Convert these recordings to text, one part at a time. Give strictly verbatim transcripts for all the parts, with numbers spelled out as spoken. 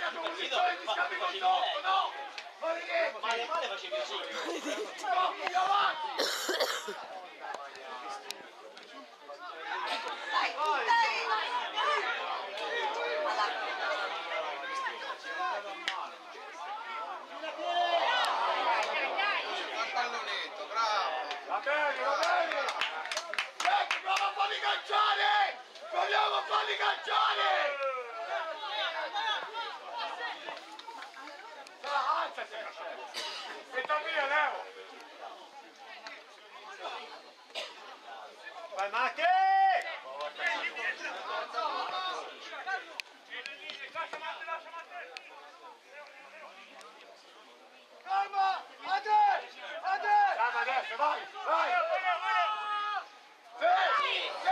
la posizione di scambi con sotto, no? Maledetti! Male male facevi così. No, più avanti! Dai, dai! Pallonetto, bravo! Va bene, va bene! Ecco, proviamo a farli calciare! Proviamo a farli calciare! Alzati! Metta via, Leo! Vai, Matti! Calma! Ade! Ade! Calma adesso, vai! Vai! Sì! Sì!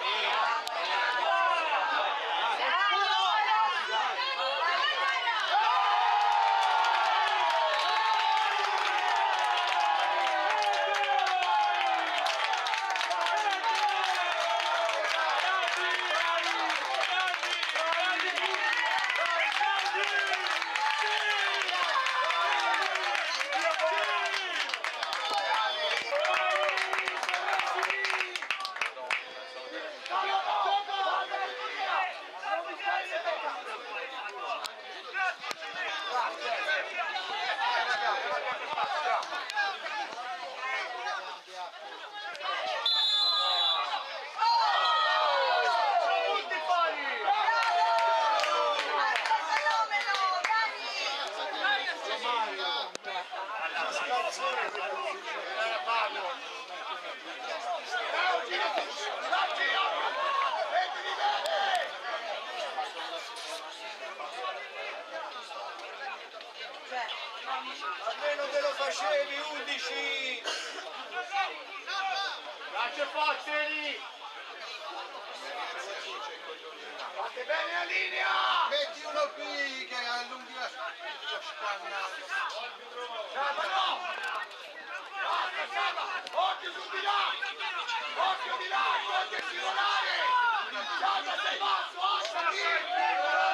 Almeno te lo facevi, undici! Lascia forte lì! Fate bene la linea! Metti uno qui che allunghi la spanna! Salva no! Basta, salva! Occhio su di là! Occhio di là! Occhio a scivolare! Salva sei basso! Alzati!